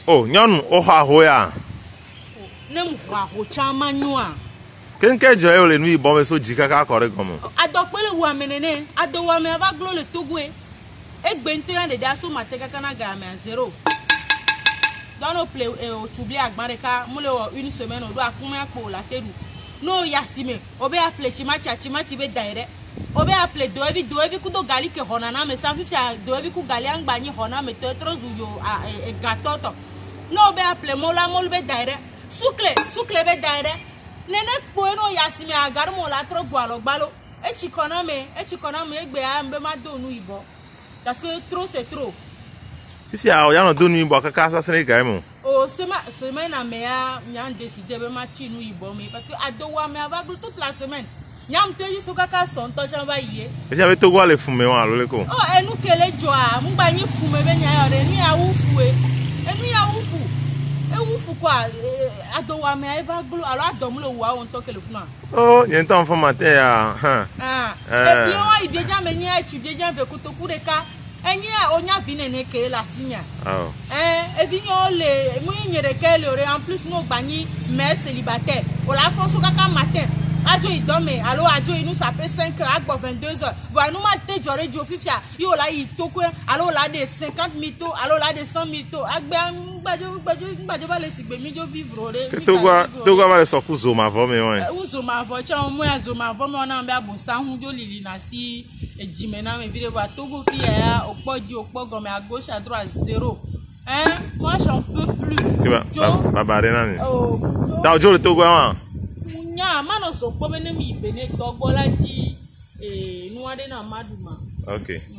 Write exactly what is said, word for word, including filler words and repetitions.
Oh, nyɔnu oxa ho ya. Ne mu xɔ ho chama nyua. Kenke jɔ ye le nu yibɔ me so dzi kaka kɔ ɖe gɔme. Adɔkpele wu ame nene, adowu ame ava glo le Togoe. Egbe ŋutɔ ya ɖeɖe aso mate kaka na ga ame a zero. Dans nos play o tubli agba ɖeka mu le wɔ une semaine o do akume akpo la teɖu. No yasime, o be appelé chimachi chimachi be daire. O be appelé doevi doevi kudo gali ke hona na me san fifia doevi ku gali angbani hona me te trozu yo a e gatoto. No be appelé mola mol be daire. Sukle sukle be daire. Nene kpo no yasime agar mo la tro boalo gbalo. E chikona me e chikona me egbe a mbe ma do nu ibo. Parce que trop c'est trop. Fifia o ya no do nu ibo kaka asasene ga mo. Oh, semaine semaine à meilleur, nous décidé de matcher nous y parce que à deux mois mais avec toute la semaine. Nous avons dit que kaka son temps j'en vais y. Mais j'avais tout quoi les fumer wa le ko. Oh, et nous que les joie, nous ba ni fumer ben ya re, nous ya ufu e. Et nous ya ufu. Et ufu quoi? À deux mois mais va glo alors dom le wa on toque le funa. Oh, il y a un temps fond matin ya. Ah. Et puis on y bien bien mais ni tu bien bien avec kotoku de ka. Enye onya vinene ke la signa. Oh. Eh, et vigno le mouy nyereke le en plus no gbani mère célibataire. O la fon so kaka matin. Adjo il dorme. Allo adjo il nous s'appelle cinq heures agbo vingt-deux heures. Voilà nous matin jore jo fifia. Yo la il toko allo la de cinquante mito, allo la de cent mito. Agbe gbajo gbajo gbajo ba le sigbe mi jo vivre re. Togo togo ba le soku zo ma vo me won. U zo ma vo cha o mo ya zo ma vo me ona be abonsa hu jo lili na si et Jimena me vidéo à Togo fille au port du au port comme à gauche à droite zéro. Hein? Moi j'en peux plus. Tu vas baba renani. Oh. Ta ojo le Togo wa. Nya mano so po me ne mi bene Togo la di e nuade na maduma. Okay.